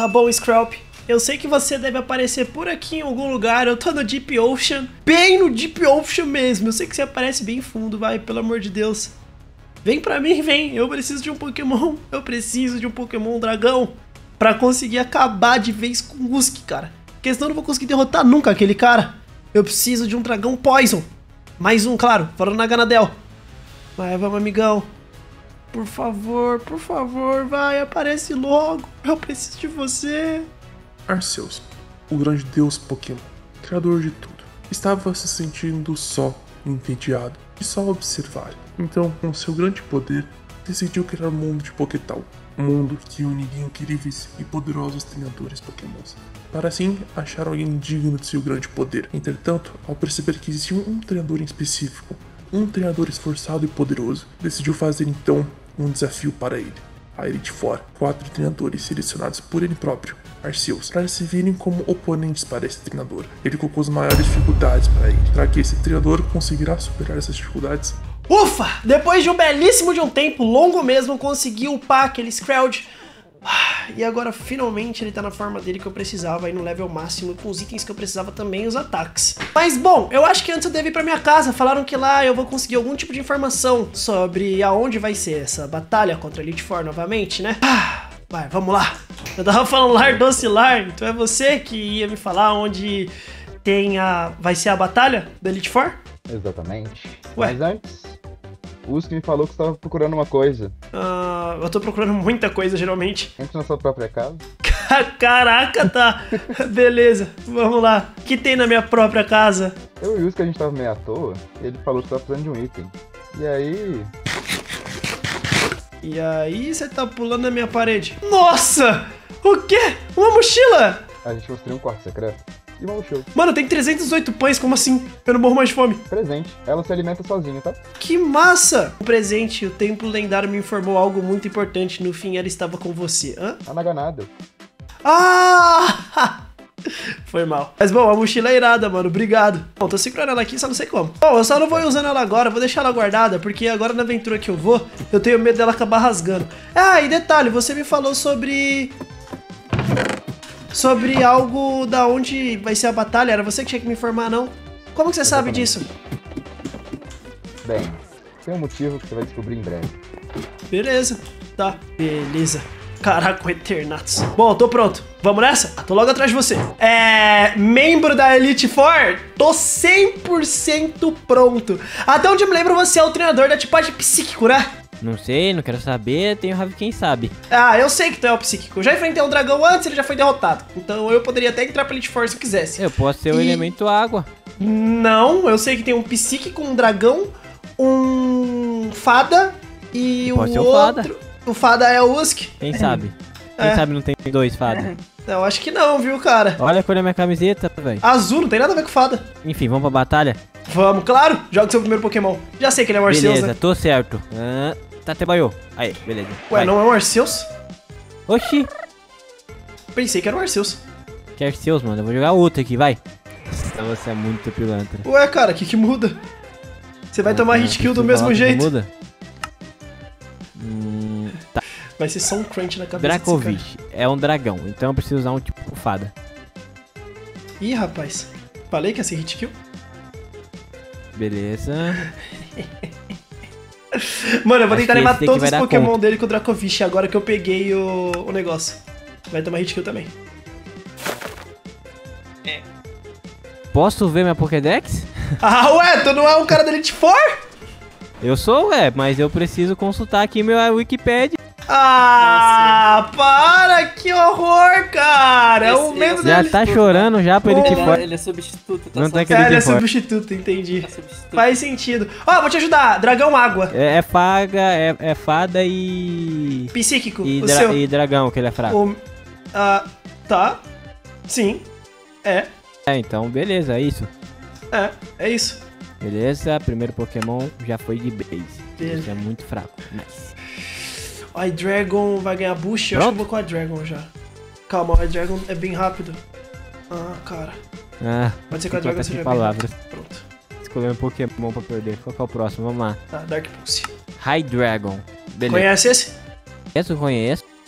Tá bom, Scrap. Eu sei que você deve aparecer por aqui em algum lugar. Eu tô no Deep Ocean. Bem no Deep Ocean mesmo. Eu sei que você aparece bem fundo, vai. Pelo amor de Deus. Vem pra mim, vem. Eu preciso de um Pokémon. Eu preciso de um Pokémon dragão. Pra conseguir acabar de vez com o Husky, cara. Porque senão eu não vou conseguir derrotar nunca aquele cara. Eu preciso de um dragão Poison. Mais um, claro. Fora na Ganadel. Vai, vamos, amigão. Por favor, vai. Aparece logo. Eu preciso de você. Arceus, o grande deus Pokémon, criador de tudo, estava se sentindo só, entediado e só observar. Então, com seu grande poder, decidiu criar um mundo de Pokétal, um mundo que uniria incríveis e poderosos treinadores Pokémons, para assim achar alguém digno de seu grande poder. Entretanto, ao perceber que existia um treinador em específico, um treinador esforçado e poderoso, decidiu fazer então um desafio para ele. A Elite Four, 4 treinadores selecionados por ele próprio, Arceus, para se virem como oponentes para esse treinador. Ele colocou as maiores dificuldades para ele. Será que esse treinador conseguirá superar essas dificuldades? Ufa! Depois de um tempo longo mesmo, consegui upar aquele Scroud. E agora finalmente ele tá na forma dele que eu precisava, aí no level máximo, com os itens que eu precisava também, os ataques. Mas bom, eu acho que antes eu devo ir pra minha casa. Falaram que lá eu vou conseguir algum tipo de informação sobre aonde vai ser essa batalha contra a Elite Four novamente, né? Vai, vamos lá. Eu tava falando Lar Docilar, então é você que ia me falar onde vai ser a batalha da Elite Four? Exatamente. Ué? Mas antes, o Husky me falou que você estava procurando uma coisa. Eu tô procurando muita coisa, geralmente. Entre na sua própria casa. Caraca, tá. Beleza, vamos lá. O que tem na minha própria casa? Eu e o Husky, a gente tava meio à toa, e ele falou que tava precisando de um item. E aí você tá pulando na minha parede. Nossa! O quê? Uma mochila? A gente mostrou um quarto secreto e uma mochila. Mano, tem 308 pães, como assim? Eu não morro mais de fome. Presente. Ela se alimenta sozinha, tá? Que massa! Um presente, o templo lendário me informou algo muito importante. No fim, ela estava com você. Hã? A Naganada. Ah! Foi mal. Mas bom, a mochila é irada, mano. Obrigado. Bom, tô segurando ela aqui, só não sei como. Bom, eu só não vou ir usando ela agora. Vou deixar ela guardada, porque agora na aventura que eu vou, eu tenho medo dela acabar rasgando. E detalhe, você me falou sobre algo da onde vai ser a batalha. Era você que tinha que me informar, não? Como que você sabe disso? Bem, tem um motivo que você vai descobrir em breve. Beleza. Tá. Beleza. Caraca, o Eternatus. Bom, tô pronto. Vamos nessa? Tô logo atrás de você. Membro da Elite Four? Tô 100% pronto. Até onde eu me lembro, você é o treinador da tipagem psíquico, né? Não sei, não quero saber, tenho raiva quem sabe. Eu sei que tu é o psíquico. Eu já enfrentei um dragão antes, ele já foi derrotado. Então eu poderia até entrar pra Elite Four se eu quisesse. Eu posso ser o elemento água. Não, eu sei que tem um psíquico, um dragão, um fada e o outro... Fada. O fada é o Husky. Quem sabe? Quem sabe não tem dois fadas? Eu acho que não, viu, cara? Olha a cor da minha camiseta, velho. Azul, não tem nada a ver com fada. Enfim, vamos pra batalha? Vamos, claro. Joga seu primeiro Pokémon. Já sei que ele é um Arceus, beleza, né? tô certo. Tá, trabalhou. Aí, beleza. Ué, não é um Arceus? Oxi. Pensei que era um Arceus. Que Arceus, mano. Eu vou jogar outro aqui, vai. Você é muito pilantra. Ué, cara, o que muda? Você vai tomar hit kill do mesmo jeito. Muda? Tá. Vai ser só um crunch na cabeça. Dracovish é um dragão, então eu preciso usar um tipo fada. Ih, rapaz. Falei que ia ser hit kill. Beleza. Mano, eu vou tentar levar todos os Pokémon conta dele com o Dracovish agora que eu peguei o negócio. Vai tomar hit kill também. Posso ver minha Pokédex? Ué, tu não é um cara da Elite Four? Eu sou, mas eu preciso consultar aqui meu Wikipedia. Para! Que horror, cara! É o medo dele. Já tá chorando já pra Elite Four. Ele é substituto, tá? Não tá ele é substituto, entendi. Faz sentido. Vou te ajudar. Dragão água. É fada e... Psíquico, e dragão, que ele é fraco. Tá. Sim. Então beleza, é isso. É isso. Beleza, primeiro Pokémon já foi de base. Você é muito fraco. Nice. O Hydreigon vai ganhar boost? Eu acho que eu vou com o Hydreigon já. Calma, o Hydreigon é bem rápido. Cara. Pode ser que o Hydreigon seja palavras. Bem rápido. Pronto. Escolher um Pokémon pra perder. Qual que é o próximo? Vamos lá. Tá, Dark Pulse. Hydreigon. Beleza. Conhece esse? Conheço.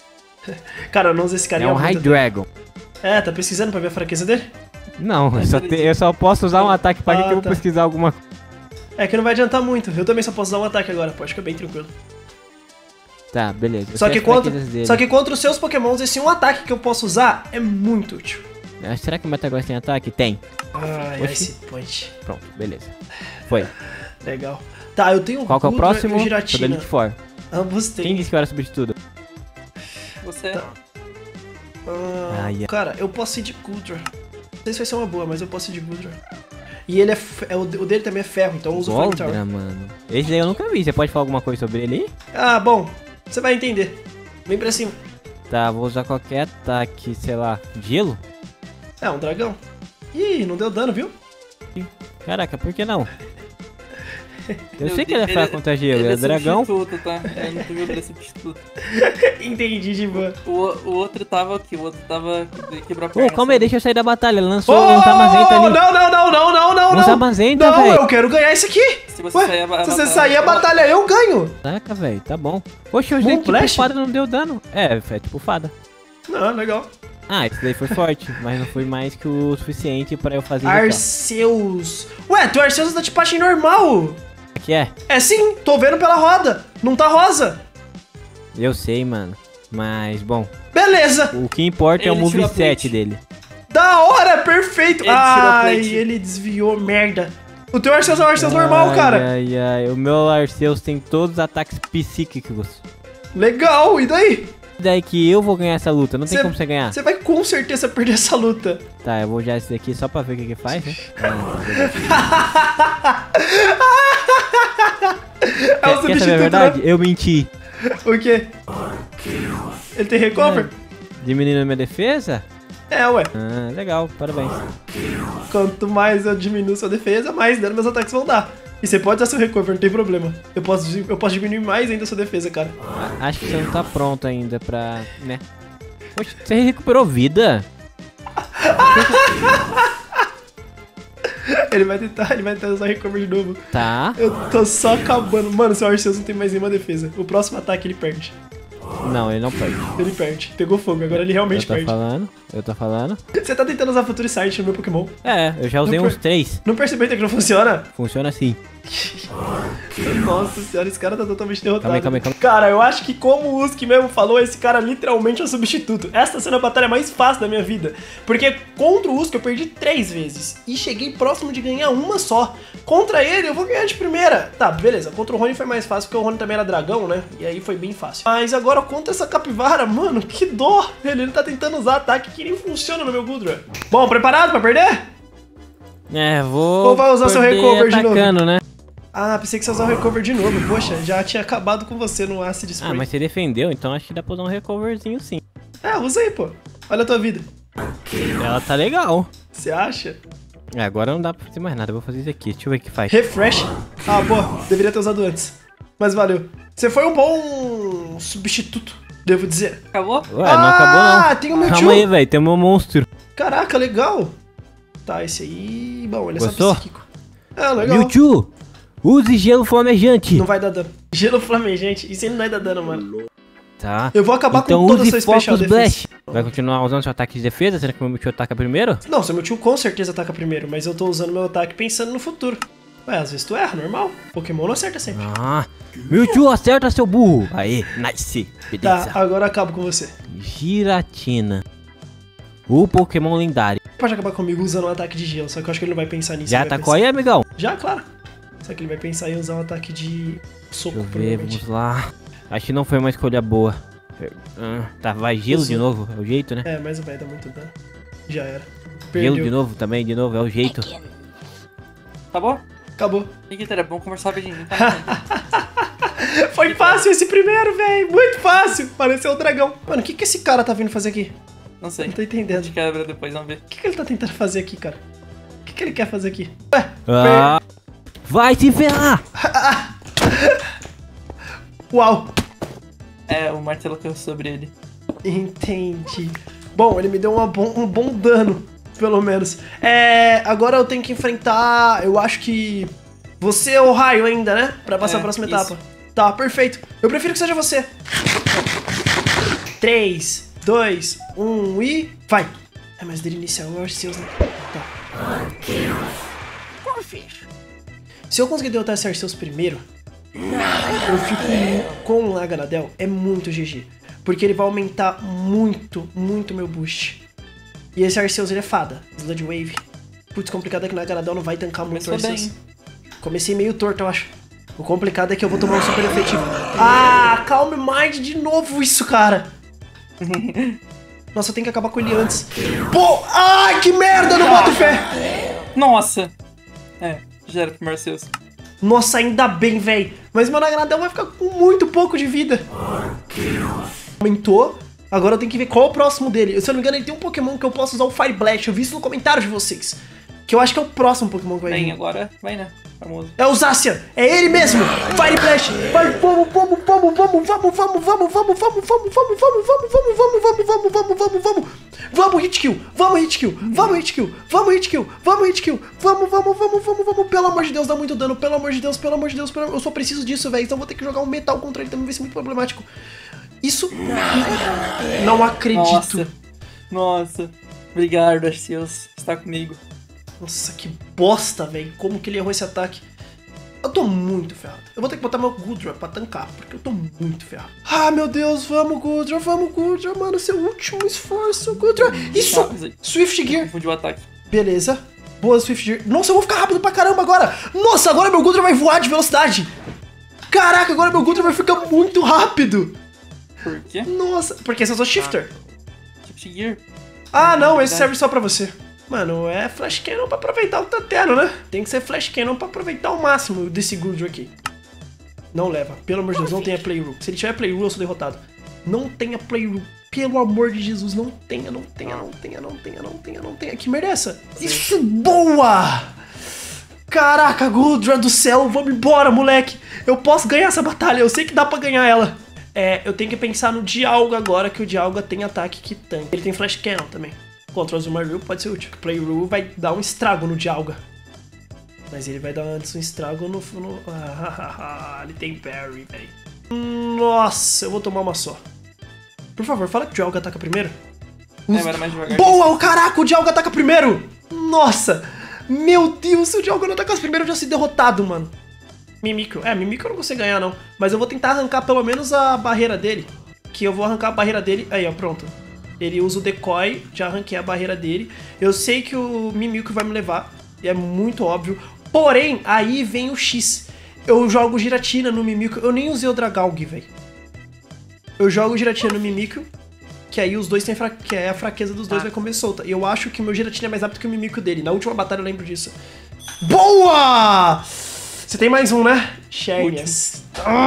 Cara, eu não uso esse carinha É um High Dragon. É, tá pesquisando pra ver a fraqueza dele? Não, eu só posso usar um ataque pra que eu vou tá. pesquisar alguma coisa. É que não vai adiantar muito. Eu também só posso usar um ataque agora, pode ficar bem tranquilo. Tá, beleza. Eu Só sei que, as fraquezas só dele. que contra os seus pokémons, esse um ataque que eu posso usar é muito útil. Será que o Metagross tem ataque? Tem. Ai, Oxi. Ice Point. Pronto, beleza. Foi. Legal. Tá, eu tenho Qual que é o Gudra próximo? e o Giratina. Tô dando de fora. Ambos Quem têm. disse que eu era substituto? Você. Tá. Ai, Cara, eu posso ir de Gudra. Não sei se vai ser uma boa, mas eu posso ir de Gudra. E ele o dele também é ferro, então eu uso o Goldra, Flamethrower. mano. Esse daí eu nunca vi. Você pode falar alguma coisa sobre ele aí? Ah, bom. Você vai entender. Vem pra cima. Tá, vou usar qualquer ataque, sei lá, gelo? É, um dragão. Ih, não deu dano, viu? Caraca, por que não? Eu Meu sei que ele é Deus, fraco contra gelo, ele é dragão. substituto, tá? Eu não tô jogando ele substituto. Entendi, de boa. O outro tava aqui, o outro tava quebrar a perna. Calma aí, deixa eu sair da batalha. Ele lançou Oh, um Tamazenta ali. Não, Um Tamazenta, Não, velho. eu quero ganhar isso aqui. Se você Ué, sair a se você sair a batalha, eu ganho. Caraca, velho, tá bom. Oxe, hoje Bom tipo flash? fada não deu dano. É tipo fada. Não, legal. Ah, esse daí foi forte, mas não foi mais que o suficiente pra eu fazer isso aqui, Arceus. Ué, teu Arceus tá de patch normal. ó. Que é? É sim, tô vendo pela roda. Não tá rosa. Eu sei, mano. Mas, bom, Beleza. o que importa é o Ele tirou a moveset plate. dele. Da hora, perfeito. Ele tirou a Ai, plate. ele desviou, merda. O teu Arceus é um Arceus normal, cara. Ai, ai, o meu Arceus tem todos os ataques psíquicos. Legal, e daí? Daí que eu vou ganhar essa luta, não tem Cê- como você ganhar. Você vai com certeza perder essa luta. Tá, eu vou usar esse daqui só pra ver o que faz, né? É o Quer saber a substituto, verdade? né? Eu menti. O quê? Ele tem recover? Diminuindo a minha defesa? É, ué. Ah, legal, parabéns. Quanto mais eu diminuo sua defesa, mais dano meus ataques vão dar. E você pode usar seu recover, não tem problema. Eu posso diminuir mais ainda a sua defesa, cara. Acho que você não tá pronto ainda pra, né? Poxa, você recuperou vida? Ele vai tentar usar recover de novo. Tá. Eu tô só acabando. Mano, seu Arceus não tem mais nenhuma defesa. O próximo ataque ele perde. Não, ele não perde. Ele perde. Pegou fogo, agora ele realmente perde. Eu tô falando. Você tá tentando usar Future Sight no meu Pokémon. É, eu já usei Não uns 3. Não percebeu ainda que não funciona? Funciona assim. Nossa senhora, esse cara tá totalmente derrotado. Calma aí. Cara, eu acho que como o Uski mesmo falou, esse cara literalmente é um substituto. Essa tá sendo a batalha mais fácil da minha vida. Porque contra o Uski eu perdi 3 vezes. E cheguei próximo de ganhar uma só. Contra ele eu vou ganhar de primeira. Tá, beleza. Contra o Rony foi mais fácil, porque o Rony também era dragão, né? E aí foi bem fácil. Mas agora contra essa capivara, mano, que dó. Ele tá tentando usar ataque que nem funciona no meu Gudra. Bom, preparado pra perder? É, vou. Ou vai usar seu perder recover de novo? atacando, né? Ah, pensei que você ia usar o recover de novo. Poxa, já tinha acabado com você no Acid Spray. Ah, mas você defendeu, então acho que dá pra usar um recoverzinho sim. É, usa aí, pô. Olha a tua vida. Ela tá legal. Você acha? É, agora não dá pra fazer mais nada, eu vou fazer isso aqui. Deixa eu ver o que faz. Refresh. Ah, boa. Deveria ter usado antes. Mas valeu. Você foi um bom substituto, devo dizer. Acabou? Ué, não acabou não. Ah, tem o Mewtwo. Calma aí, velho, tem o meu monstro. Caraca, legal. Tá, esse aí... Bom, ele é Gostou? só psíquico. É, legal. Mewtwo, use gelo flamejante. Não vai dar dano. Gelo flamejante. Isso aí não vai dar dano, mano. Tá. Eu vou acabar Então com toda a use sua Special Focus Defense. Blast. Vai continuar usando seu ataque de defesa? Será que o meu Mewtwo ataca primeiro? Não, seu Mewtwo com certeza ataca primeiro, mas eu tô usando meu ataque pensando no futuro. Ué, às vezes tu erra, normal. Pokémon não acerta sempre. Ah, Mewtwo, acerta seu burro. Aê, nice. Beleza. Tá, agora eu acabo com você. Giratina. O Pokémon lendário. Pode acabar comigo usando um ataque de gelo, só que eu acho que ele não vai pensar nisso. Já ele vai atacou aí, amigão? pensar... Já, claro. Só que ele vai pensar em usar um ataque de soco, Deixa eu ver, provavelmente. vamos lá. Acho que não foi uma escolha boa. Tá, vai gelo Usou. de novo, é o jeito, né? É, mas vai dar muito dano. Já era. Gelo de Perdeu. novo também, de novo, é o jeito. Acabou? Acabou. Nikitar, é bom conversar rapidinho, tá? Foi fácil esse primeiro, velho. Muito fácil. Pareceu um dragão. Mano, o que esse cara tá vindo fazer aqui? Não sei. Não tô A entendendo. gente quebra depois, vamos ver. O que ele tá tentando fazer aqui, cara? O que ele quer fazer aqui? Ué, Ah, vai se ferrar! uau. É, o martelo caiu sobre ele. Entendi. Bom, ele me deu um bom dano, pelo menos. Agora eu tenho que enfrentar... Eu acho que... Você é o raio ainda, né? Pra passar a próxima isso. etapa. Tá, perfeito. Eu prefiro que seja você. 3, 2, 1 e... vai! É, mas dele inicial é o Arceus, né? Tá. Se eu conseguir derrotar esse Arceus primeiro, eu fico com o Aganadel, é muito GG. Porque ele vai aumentar muito, muito meu boost. E esse Arceus, ele é fada. Sludge Wave. Putz, complicado é que o Aganadel não vai tancar muito o Arceus. Comecei meio torto, eu acho. O complicado é que eu vou tomar um super efetivo. Ah, Calm Mind de novo isso, cara. Nossa, eu tenho que acabar com ele antes. Pô, ai, que merda, não boto fé. Nossa. É, já era pro Arceus. Nossa, ainda bem, velho. Mas meu Aganadel vai ficar com muito pouco de vida. Aumentou. Agora eu tenho que ver qual é o próximo dele. Se eu não me engano, ele tem um Pokémon que eu posso usar o Fire Blast. Eu vi isso no comentário de vocês. Que eu acho que é o próximo Pokémon que vai vir. Bem, agora vai, né? Famoso. É o Zacian. É ele mesmo. Fire Blast. Vai, vamos. Vamos, hit kill. Vamos, pelo amor de Deus, dá muito dano. Pelo amor de Deus. Eu só preciso disso, velho. Então vou ter que jogar um metal contra ele também, vai ser muito problemático. Isso... não acredito. Nossa. Obrigado, Arceus. Está comigo. Nossa, que bosta, velho. Como que ele errou esse ataque? Eu tô muito ferrado. Eu vou ter que botar meu Goodra pra tancar, porque eu tô muito ferrado. Ah, meu Deus, vamos, Goodra, mano. Seu último esforço, Goodra. Isso! Swift Gear. Confundi o ataque. Beleza. Boa, Swift Gear. Nossa, eu vou ficar rápido pra caramba agora. Nossa, agora meu Goodra vai voar de velocidade. Caraca, agora meu Goodra vai ficar muito rápido. Por quê? Nossa, porque eu sou Shifter. Shift Gear. Ah, não, esse serve só pra você. Mano, é Flash Cannon pra aproveitar o que tá tendo, né? Tem que ser Flash Cannon pra aproveitar o máximo desse Goodra aqui. Não leva, pelo amor de Deus, não tenha Play Rule. Se ele tiver Play Rule, eu sou derrotado. Não tenha Play Rule, pelo amor de Jesus, não tenha. Que merda é essa? Isso, boa! Caraca, Goodra do céu, vamos embora, moleque. Eu posso ganhar essa batalha, eu sei que dá pra ganhar ela. É, eu tenho que pensar no Dialga agora, que o Dialga tem ataque que tanque. Ele tem Flash Cannon também. Contra o Azumarill pode ser útil. Play Rule vai dar um estrago no Dialga. Mas ele vai dar antes um estrago no... ele tem Parry, velho. Nossa, eu vou tomar uma só. Por favor, fala que o Dialga ataca primeiro. Era mais devagar. Boa, caraca, o Dialga ataca primeiro. Nossa, meu Deus, se o Dialga não atacasse primeiro, eu já ia ser derrotado, mano. Mimikyu. Mimikyu eu não consigo ganhar, não. Mas eu vou tentar arrancar pelo menos a barreira dele. Que eu vou arrancar a barreira dele. Aí, ó, pronto. Ele usa o decoy, já arranquei a barreira dele. Eu sei que o Mimikyu vai me levar, e é muito óbvio. Porém, aí vem o X. Eu jogo Giratina no Mimikyu. Eu nem usei o Dragalg, velho. Eu jogo Giratina no Mimikyu, que aí os dois têm que é a fraqueza dos dois vai comer solta. E eu acho que o meu Giratina é mais rápido que o Mimikyu dele. Na última batalha eu lembro disso. Boa! Você tem mais um, né? Xerneas.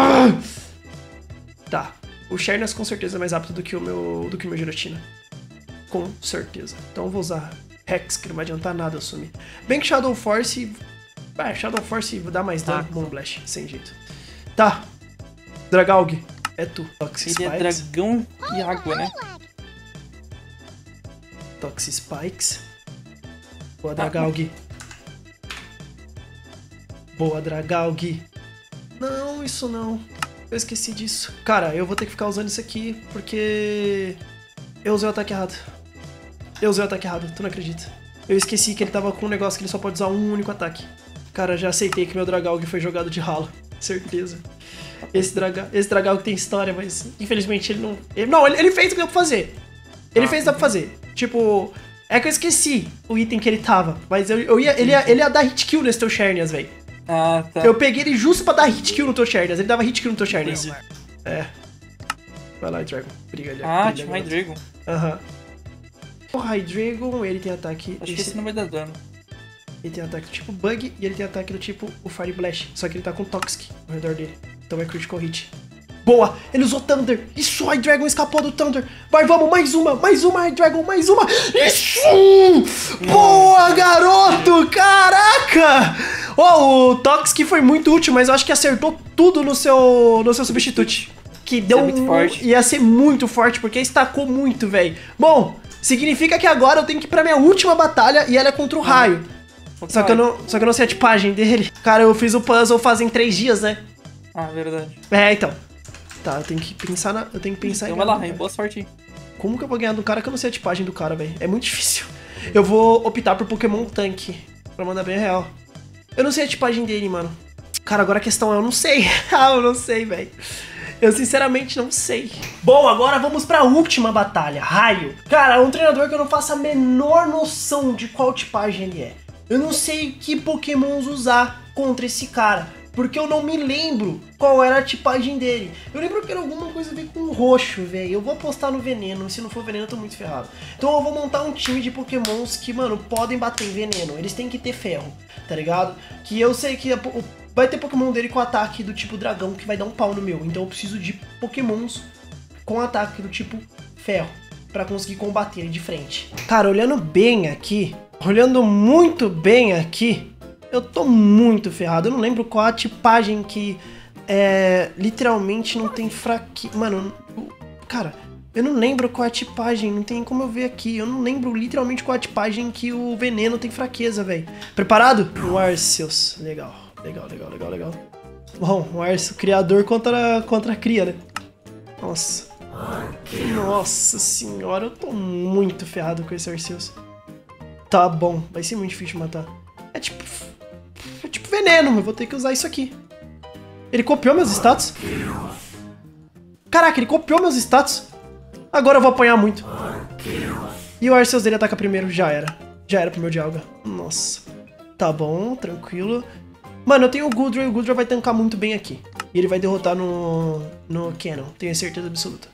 Tá. O Xerneas com certeza é mais rápido do que o meu Giratina. Com certeza. Então eu vou usar Rex, que não vai adiantar nada eu sumir. Bem que Shadow Force... Shadow Force dá mais dano. Moonblast, sem jeito. Tá. Dragalg, é tu. Toxic Spikes. Ele é dragão e água, né? Toxic Spikes. Boa, Dragalg. Boa, Dragalg. Não, isso não. Eu esqueci disso. Cara, eu vou ter que ficar usando isso aqui, porque... eu usei o ataque errado. Tu não acredita. Eu esqueci que ele tava com um negócio que ele só pode usar um único ataque. Cara, já aceitei que meu Dragalg foi jogado de ralo. Certeza. Esse Dragalg tem história, mas infelizmente ele não... Ele fez o que deu pra fazer. Ele fez o que deu pra fazer. Tipo... é que eu esqueci o item que ele tava. Mas ele ia dar hit kill nesse teu Xerneas, velho. Ah, tá. Eu peguei ele justo pra dar hit kill no teu Xerneas. Ele dava hit kill no teu Xerneas. É. Vai lá, Dragon. Briga ali. Tinha um Hydreigon. Aham. O Hydreigon, ele tem ataque... acho que esse não vai dar dano. Ele tem ataque do tipo Bug e ele tem ataque do tipo o Fire Blast. Só que ele tá com Toxic ao redor dele. Então é Critical Hit. Boa! Ele usou Thunder! Isso! O Hydreigon escapou do Thunder! Vai, vamos! Mais uma, Hydreigon! Mais uma! Isso! Boa, garoto! Caraca! Oh, o Toxic foi muito útil, mas eu acho que acertou tudo no seu substitute. Que deu muito forte. Ia ser muito forte, porque estacou muito, velho. Bom, significa que agora eu tenho que ir pra minha última batalha e ela é contra o Raio. Só que eu não sei a tipagem dele. Cara, eu fiz o puzzle fazem 3 dias, né? Ah, verdade. É, então. Tá, eu tenho que pensar na... Eu tenho que pensar Então em... vai lá, Rain, boa sorte aí. Como que eu vou ganhar do cara que eu não sei a tipagem do cara, velho? É muito difícil. Eu vou optar por Pokémon Tanque, pra mandar bem real. Eu não sei a tipagem dele, mano. Cara, agora a questão é, eu não sei. Eu não sei, velho. Eu sinceramente não sei. Bom, agora vamos pra última batalha, Raio. Cara, é um treinador que eu não faço a menor noção de qual tipagem ele é. Eu não sei que Pokémons usar contra esse cara, porque eu não me lembro qual era a tipagem dele. Eu lembro que era alguma coisa a ver com roxo, velho. Eu vou apostar no veneno, se não for veneno eu tô muito ferrado. Então eu vou montar um time de Pokémons que, mano, podem bater em veneno. Eles têm que ter ferro, tá ligado? Que eu sei que vai ter Pokémon dele com ataque do tipo dragão que vai dar um pau no meu. Então eu preciso de Pokémons com ataque do tipo ferro pra conseguir combater ele de frente. Cara, olhando bem aqui, olhando muito bem aqui, eu tô muito ferrado. Eu não lembro qual a tipagem que literalmente não tem fraqueza. Mano, cara, eu não lembro qual a tipagem, não tem como eu ver aqui. Eu não lembro literalmente qual a tipagem que o veneno tem fraqueza, velho. Preparado? O Arceus. Legal. Bom, o Arceus, criador contra a cria, né? Nossa. Nossa senhora, eu tô muito ferrado com esse Arceus. Tá bom, vai ser muito difícil de matar. É tipo veneno, mas vou ter que usar isso aqui. Ele copiou meus status? Caraca, ele copiou meus status. Agora eu vou apanhar muito. E o Arceus dele ataca primeiro, já era. Já era pro meu Dialga. Nossa. Tá bom, tranquilo. Mano, eu tenho o Goodra e o Goodra vai tancar muito bem aqui. E ele vai derrotar no Cannon, tenho certeza absoluta.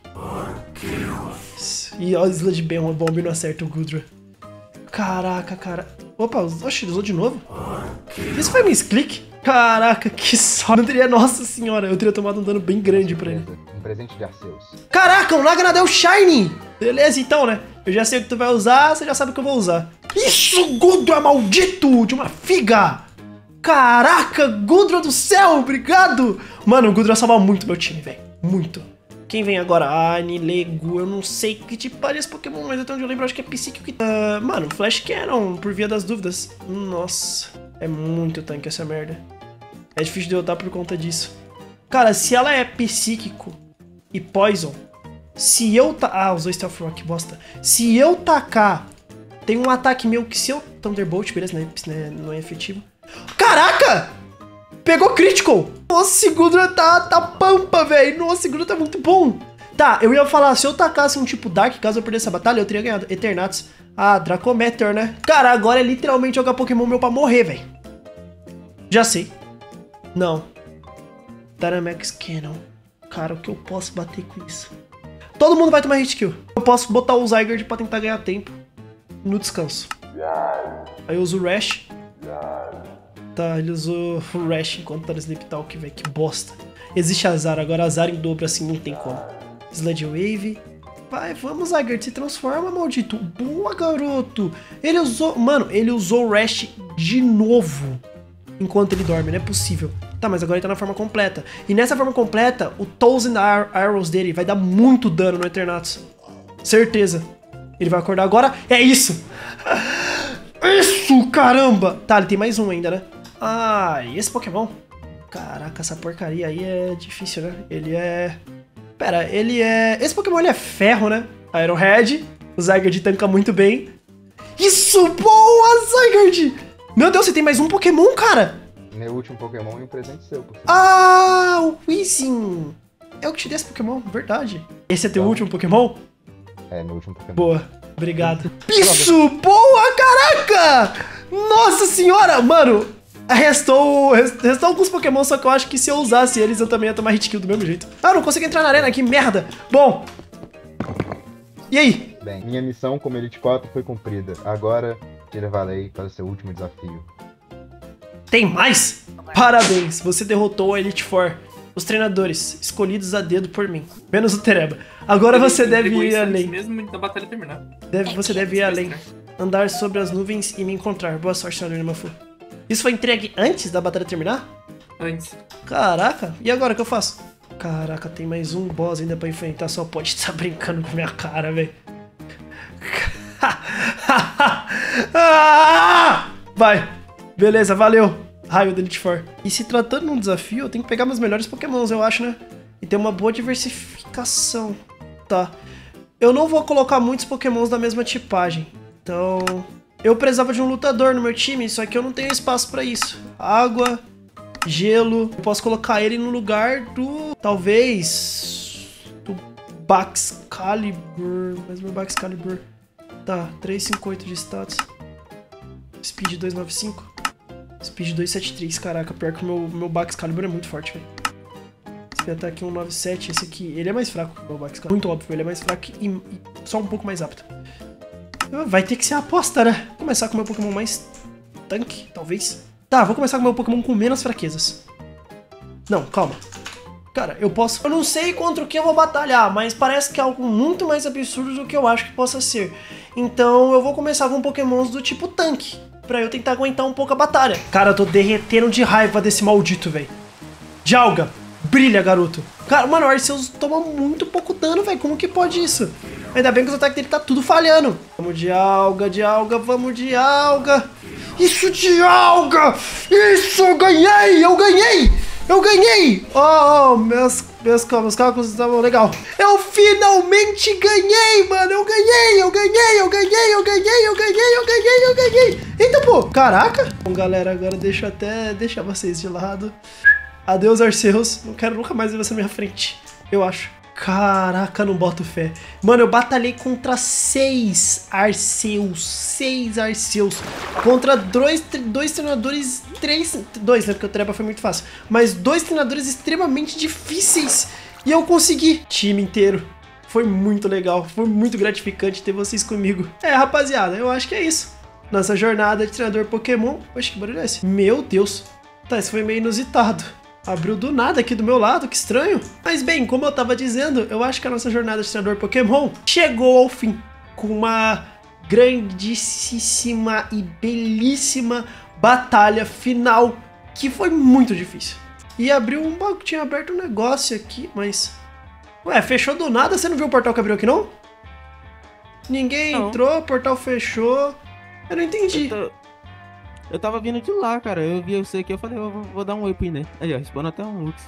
E ó, o Sludge Bomb não acerta o Goodra. Caraca, cara. Opa, oxe, ele usou de novo? Isso foi um misclick? Caraca, que só. Não teria, nossa senhora, eu teria tomado um dano bem grande pra ele. Um presente de Arceus. Caraca, um Naganadel Shiny! Beleza, então, né? Eu já sei o que tu vai usar, você já sabe o que eu vou usar. Isso, Goodra maldito de uma figa! Caraca, Goodra do céu, obrigado! Mano, o Goodra salva muito meu time, velho. Muito. Quem vem agora? Ah, Nilegu, eu não sei que tipo parece Pokémon, mas até onde eu lembro, acho que é psíquico que... mano, Flash Cannon, por via das dúvidas. Nossa, é muito tanque essa merda. É difícil de derrotar por conta disso. Cara, se ela é psíquico e Poison, se eu... usou Stealth Rock, bosta. Se eu tacar, tem um ataque meu que se eu... Thunderbolt, beleza, não é efetivo. Caraca! Pegou Critical! Nossa, o Goodra tá pampa, velho. Nossa, o Goodra tá muito bom. Tá, eu ia falar, se eu tacasse um tipo Dark, caso eu perdesse essa batalha, eu teria ganhado. Eternatus. Ah, Dracometeor, né? Cara, agora é literalmente jogar Pokémon meu pra morrer, velho. Já sei. Não. Dynamax Cannon. Cara, o que eu posso bater com isso? Todo mundo vai tomar hit kill. Eu posso botar o Zygarde pra tentar ganhar tempo no descanso. Aí eu uso o Rash. Tá, ele usou o Rash enquanto tá no Sleep Talk, velho, que bosta. Existe azar, agora azar em dobro assim não tem como. Sludge Wave. Vai, vamos, Zygarde, se transforma, maldito. Boa, garoto. Ele usou, mano, ele usou o Rash de novo enquanto ele dorme, não é possível. Tá, mas agora ele tá na forma completa. E nessa forma completa, o Thousand Arrows dele vai dar muito dano no Eternatus. Certeza. Ele vai acordar agora. É isso! Isso, caramba! Tá, ele tem mais um ainda, né? Ah, e esse Pokémon? Caraca, essa porcaria aí é difícil, né? Ele é... Pera, ele é... Esse Pokémon, ele é ferro, né? Ironhead. O Zygarde tanca muito bem. Isso! Boa, Zygarde! Meu Deus, você tem mais um Pokémon, cara? Meu último Pokémon e um presente seu, por favor. Ah, o Weezing! Eu que te dei esse Pokémon, verdade. Esse é teu último Pokémon? É, meu último Pokémon. Boa, obrigado. Isso, boa, caraca! Nossa senhora, mano! Restou alguns Pokémon, só que eu acho que se eu usasse eles, eu também ia tomar hit kill do mesmo jeito. Ah, não consigo entrar na arena, que merda! Bom, e aí? Bem, minha missão como Elite 4 foi cumprida. Agora, tira Valei para o seu último desafio. Tem mais? Parabéns, você derrotou a Elite Four, os treinadores escolhidos a dedo por mim, menos o Tereba. Agora você deve ir além. Mesmo da batalha terminar. Você deve ir além, andar sobre as nuvens e me encontrar. Boa sorte, senhor Mafu. Isso foi entregue antes da batalha terminar? Antes. Caraca, e agora o que eu faço? Caraca, tem mais um boss ainda pra enfrentar, só pode estar brincando com minha cara, velho. Vai, beleza, valeu. Raio do Elite Four. E se tratando de um desafio, eu tenho que pegar meus melhores Pokémons, eu acho, né? E tem uma boa diversificação. Tá. Eu não vou colocar muitos pokémons da mesma tipagem. Então... eu precisava de um lutador no meu time, só que eu não tenho espaço pra isso. Água, gelo... eu posso colocar ele no lugar do... talvez... do Baxcalibur. Mas meu Baxcalibur... tá, 358 de status. Speed 295. Speed 273, caraca. Pior que o meu Baxcalibur é muito forte, velho. Esse ataque 197, esse aqui... ele é mais fraco que o meu Baxcalibur. Muito óbvio, ele é mais fraco e só um pouco mais rápido. Vai ter que ser a aposta, né? Vou começar com o meu Pokémon mais tanque, talvez. Tá, vou começar com o meu Pokémon com menos fraquezas. Não, calma. Cara, eu posso... eu não sei contra o que eu vou batalhar, mas parece que é algo muito mais absurdo do que eu acho que possa ser. Então eu vou começar com Pokémons do tipo tanque, pra eu tentar aguentar um pouco a batalha. Cara, eu tô derretendo de raiva desse maldito, velho. Dialga, brilha, garoto. Cara, mano, o Arceus toma muito pouco dano, velho. Como que pode isso? Ainda bem que os ataques dele tá tudo falhando. Vamos de alga, vamos de alga. Isso, de alga! Isso, eu ganhei! Eu ganhei! Eu ganhei! Oh, meus cálculos estavam legal. Eu finalmente ganhei, mano! Eu ganhei! Eita, pô! Caraca! Bom, galera, agora deixa eu até deixar vocês de lado. Adeus, Arceus. Não quero nunca mais ver você na minha frente. Eu acho. Caraca, não boto fé. Mano, eu batalhei contra 6 Arceus. 6 Arceus. Contra dois treinadores... dois, né? Porque o Treba foi muito fácil. Mas 2 treinadores extremamente difíceis. E eu consegui. Time inteiro. Foi muito legal. Foi muito gratificante ter vocês comigo. É, rapaziada, eu acho que é isso. Nossa jornada de treinador Pokémon. Oxe, que barulho é esse? Meu Deus. Tá, isso foi meio inusitado. Abriu do nada aqui do meu lado, que estranho. Mas bem, como eu tava dizendo, eu acho que a nossa jornada de treinador Pokémon chegou ao fim. Com uma grandíssima e belíssima batalha final, que foi muito difícil. E abriu um... tinha aberto um negócio aqui, mas... ué, fechou do nada? Você não viu o portal que abriu aqui, não? Ninguém entrou, o portal fechou. Eu não entendi. Eu tava vindo de lá, cara. Eu vi você aqui, eu falei, eu vou dar um oi pro Ine. Aí, ó, responda até um Lux.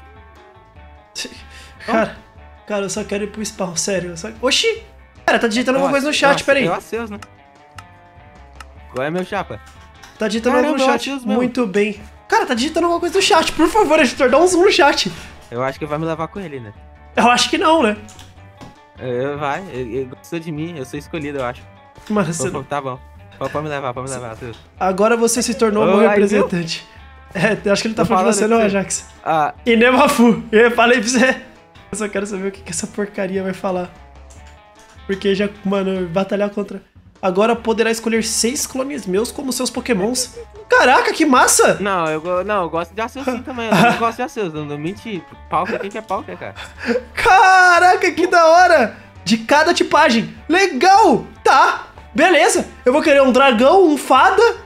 Cara, eu só quero ir pro spawn, sério. Oxi! Cara, tá digitando alguma coisa no chat, peraí. É o Arceus, né? Qual é meu chapa? Tá digitando algo no chat. Muito bem. Cara, tá digitando alguma coisa no chat. Por favor, editor, dá um zoom no chat. Eu acho que vai me levar com ele, né? Eu acho que não, né? Ele gostou de mim, eu sou escolhido, eu acho. Mano, você não... Tá bom. Pode me levar, Arceus. Agora você se tornou o meu representante. É, acho que ele tá falando de você, não, Ajax. E Nemafu, eu falei pra você. Eu só quero saber o que essa porcaria vai falar. Porque já, mano, batalhar contra... agora poderá escolher 6 clones meus como seus pokémons. Caraca, que massa! Não, eu gosto de Arceus sim também. Eu não gosto de Arceus, não menti. Palkia, quem que é Palkia, cara? Caraca, que da hora! De cada tipagem. Legal! Tá, beleza. Eu vou querer um dragão, um fada.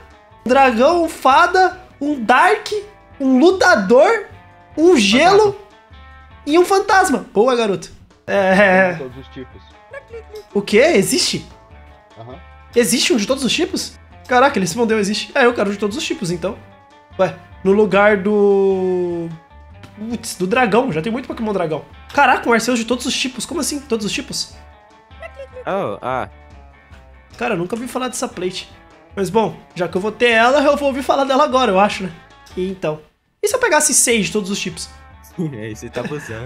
Um dark, um lutador, um gelo e um fantasma. Boa, garoto. Todos os tipos. O quê? Existe? Existe um de todos os tipos? Caraca, ele respondeu, existe. Eu quero um de todos os tipos, então. Ué, no lugar do... putz, do dragão. Já tem muito Pokémon dragão. Caraca, um Arceus de todos os tipos. Como assim, todos os tipos? Cara, eu nunca ouvi falar dessa plate. Mas bom, já que eu vou ter ela, eu vou ouvir falar dela agora, eu acho, né? E então... e se eu pegasse 6 de todos os tipos? Aí você tá abusando.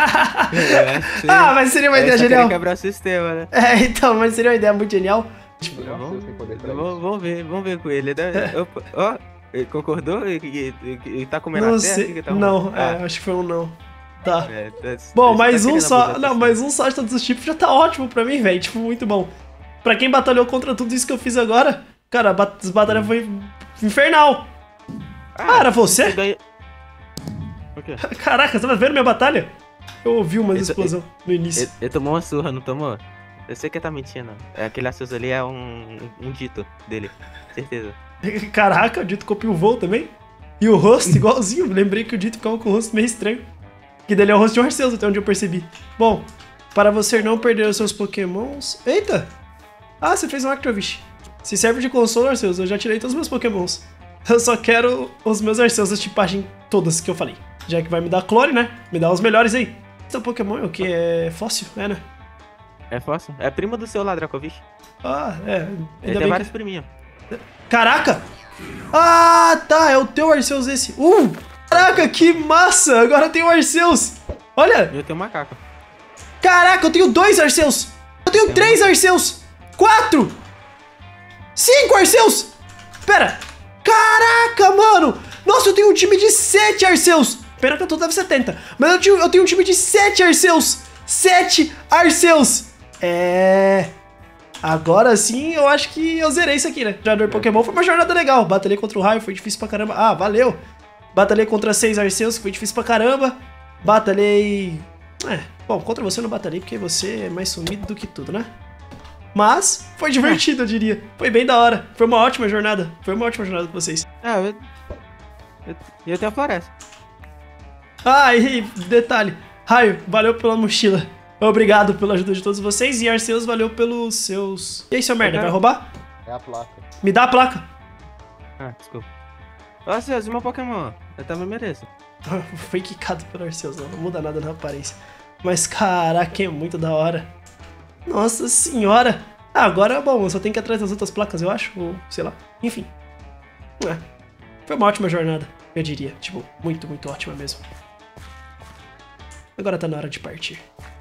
Mas seria uma ideia genial. Quebrar o sistema, né? Então, mas seria uma ideia muito genial. Vamos ver com ele. Ele concordou? Ele tá comendo a terra? Não, acho que foi um não. Tá. Bom, mais um só. Não, mais um só de todos os tipos já tá ótimo pra mim, velho. Tipo, muito bom. Pra quem batalhou contra tudo isso que eu fiz agora, cara, as batalhas foi infernal. Era você? Caraca, você tá vendo minha batalha? Eu ouvi uma explosão no início. Ele tomou uma surra, não tomou? Eu sei que ele tá mentindo. Aquele Arceus ali é um dito dele, certeza. Caraca, o dito copiou o voo também? E o rosto igualzinho. Lembrei que o dito ficava com o rosto meio estranho. Que dele é o rosto de um Arceus, até onde eu percebi. Bom, para você não perder os seus pokémons... eita! Você fez um Actrovish. Se serve de consolo, Arceus, eu já tirei todos os meus pokémons. Eu só quero os meus Arceus da tipagem todas que eu falei. Já que vai me dar clone, né? Me dá os melhores aí. Seu Pokémon é o que? É fóssil? É, né? É fóssil. É prima do seu lá, Dracovish. Ah, é. Ele Ainda tem bem vários que... priminhos. Caraca! Ah, tá. É o teu Arceus esse. Caraca, que massa! Agora tem o Arceus. Olha. Eu tenho um macaco. Caraca, eu tenho 2 Arceus. Eu tenho 3 Arceus. 4. 5 Arceus. Pera. Caraca, mano. Nossa, eu tenho um time de 7 Arceus. Pena que eu tô deve 70. Mas eu tenho um time de 7 Arceus. 7 Arceus. Agora sim, eu acho que eu zerei isso aqui, né? Jogador Pokémon foi uma jornada legal. Batalhei contra o raio, foi difícil pra caramba. Ah, valeu. Batalhei contra 6 Arceus, que foi difícil pra caramba. Batalhei... bom, contra você eu não batalhei, porque você é mais sumido do que tudo, né? Mas foi divertido, eu diria. Foi bem da hora. Foi uma ótima jornada. Foi uma ótima jornada com vocês. Eu tenho a floresta. Ah, e detalhe. Raio, valeu pela mochila. Obrigado pela ajuda de todos vocês. E Arceus, valeu pelos seus... E aí, seu merda, vai roubar? É a placa. Me dá a placa. Ah, desculpa. Arceus, e meu Pokémon? Eu também mereço. Foi quicado pelo Arceus, não muda nada na aparência. Mas caraca, é muito da hora. Nossa senhora. Ah, agora, bom, eu só tenho que ir atrás das outras placas, eu acho. Ou, sei lá. Enfim. Foi uma ótima jornada, eu diria. Tipo, muito, muito ótima mesmo. Agora tá na hora de partir.